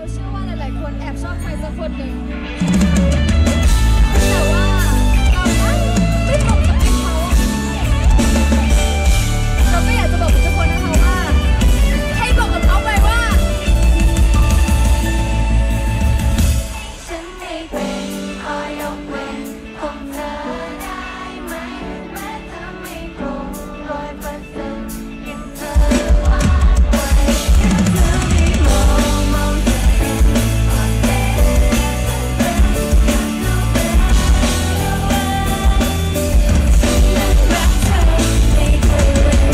เชื่อว่าหลายๆคนแอบชอบใครสักคนหนึ่งแต่ว่าเราไม่ตรงกับเขาเราก็อยากจะบอกกับทุกคนนะคะว่าให้บอกกับเขาไปว่าฉันไม่เป็นขอยกเว้นของเธอได้ไหมแม้เธอไม่ตรง100%ยังเธอวาดไว้แค่เธอไม่มองเธอเป็นความเด็รักเธอไม่เคยเว้น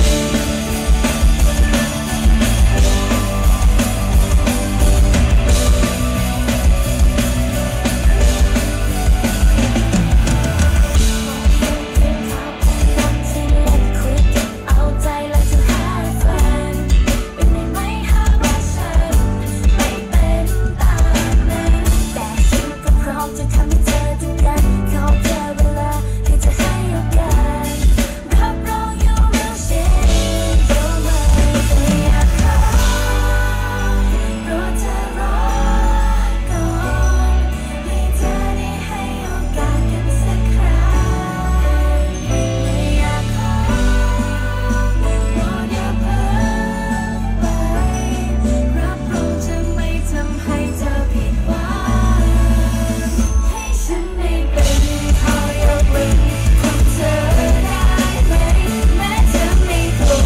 เอาใจแล้วจะหาแฟนเป็นได้ไหมหากว่าฉันไม่เป็นตามนั้นแต่ฉันก็พร้อมจะทำให้เธอทุกอย่างขอแค่เวลาที่จะให้โอกาสรับรองอยู่เมื่อฉันก็ไม่อยากขอโปรดเธอรอก่อนให้เธอได้ให้โอกาสกันสักครั้งไม่อยากขอโปรดอย่าเพิ่งไปรับรองจะไม่ทำให้เธอผิดหวังให้ฉันได้เป็นขอยกเว้นของเธอได้ไหมแม้เธอไม่ตรง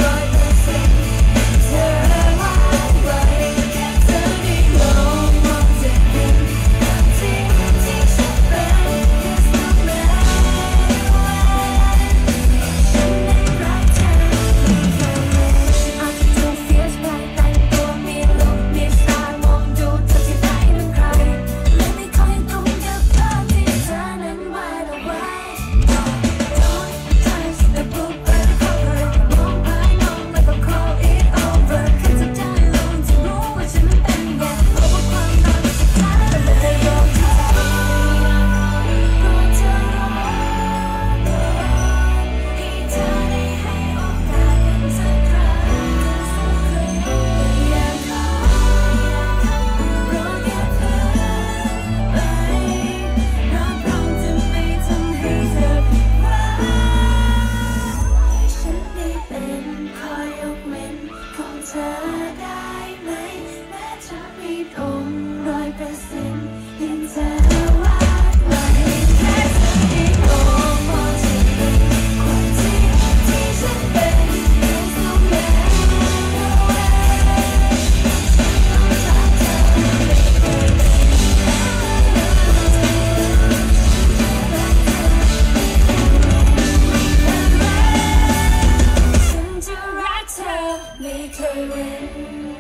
100%เธอวาดไว้แค่เธอได้มองจะเห็นความจริงที่ฉันเป็น There's no man ฉันได้รักเธอไม่เคยเว้นอาจจะดู fierce ไปแต่งตัวมีลุคมีสไตล์มองดูเธอที่ไหนเป็นใครเลยไม่ค่อยตรงกับภาพที่เธอนั้นวาดเอาไว้ Don't touch the book by the cover มองภายนอกแล้วก็ call it over แค่จะได้ลองจะรู้ว่าฉันนั้นเป็นไงเพราะว่าความรักสุดท้ายมันเลยยอมที่จะโปรดเธอรอก่อนให้เธอได้ให้โอกาสกันสักครั้งอยากขอโปรดอย่าเพิ่งไปรับรองจะไม่ทำให้เธอผิดหวังฉันได้เป็นขอยกเว้นของเธอได้ไหมแม้จะไม่ตรง100%ยังเธอวาดไว้แค่เธอได้มองจะเห็นความจริงที่ฉันเป็น There's no man ฉันจะรักเธอไม่เคยเว้น